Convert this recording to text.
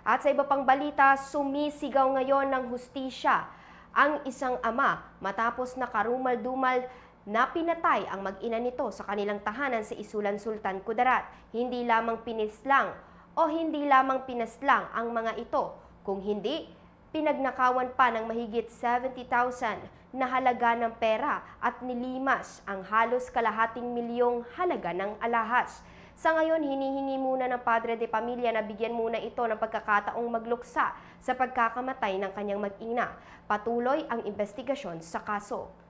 At sa iba pang balita, sumisigaw ngayon ng hustisya ang isang ama matapos na karumal-dumal na pinatay ang mag-ina nito sa kanilang tahanan sa Isulan, Sultan Kudarat. Hindi lamang pinaslang ang mga ito, kung hindi, pinagnakawan pa ng mahigit 70,000 na halaga ng pera at nilimas ang halos kalahating milyong halaga ng alahas. Sa ngayon, hinihingi muna ng padre de pamilya na bigyan muna ito ng pagkakataong magluksa sa pagkakamatay ng kanyang mag-ina. Patuloy ang investigasyon sa kaso.